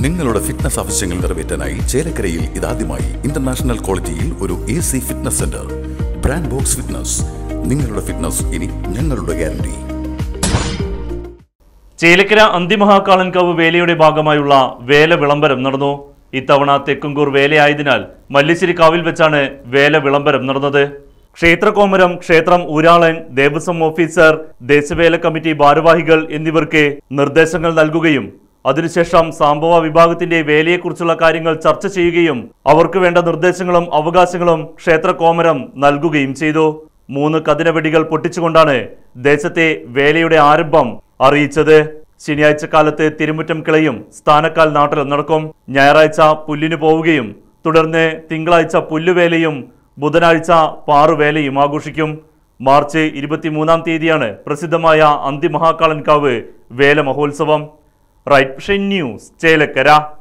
നിങ്ങളുടെ ഫിറ്റ്നസ് ആവശ്യങ്ങൾ നിറവേറ്റാനായി ചേലക്കരയിൽ ഇതാദ്യമായി ഇന്റർനാഷണൽ ക്വാളിറ്റിയിൽ ഒരു AC fitness centre. Brand box fitness. നിങ്ങളുടെ ഫിറ്റ്നസ് ഇനി ഞങ്ങളുടെ ഗ്യാരണ്ടി. ചേലക്കര അന്തിമഹാകാളൻകാവ് വേലയുടെ ഭാഗമായുള്ള വേല വിളംബരം നടന്നു. ഇത്തവണ തെക്കുംകൂർ വേലയായതിനാൽ മല്ലിശ്ശേരി കാവിൽ വെച്ചാണ് വേല വിളംബരം നടന്നത്. ക്ഷേത്രകോമരം, ക്ഷേത്രം ഊരാളൻ, ദേവസ്വം ഓഫീസർ, ദേശവേല കമ്മിറ്റി ഭാരവാഹികൾ എന്നിവർക്ക് നിർദ്ദേശങ്ങൾ നൽകുകയും അതിനുശേഷം സംഭവ വിഭാഗത്തിന്റെ വേലയെക്കുറിച്ചുള്ള കാര്യങ്ങൾ ചർച്ച ചെയ്യുകയും അവർക്ക് വേണ്ട നിർദ്ദേശങ്ങളും അവകാശങ്ങളും ക്ഷേത്രകോമരം നൽകുകയും ചെയ്തു. 3 കതിരവെടികൾ പൊട്ടിച്ചുകൊണ്ടാണ് ദേശത്തെ വേലയുടെ ആരംഭം അറിയിച്ചത്. ശനിയാഴ്ച കാലത്ത് തിരുമുറ്റം കിളയും സ്ഥാനക്കാൽ നാട്ടലും നടക്കും. ഞായറാഴ്ച പുല്ലിന് പോവുകയും തുടർന്ന് തിങ്കളാഴ്ച പുല്ലുവേലയും ബുധനാഴ്ച പാറുവേലയും ആഘോഷിക്കും. മാർച്ച് 23-ാം തീയതിയാണ് പ്രസിദ്ധമായ അന്തിമഹാകാളൻകാവ് വേല മഹോത്സവം. Right Vision News, Chelakkara.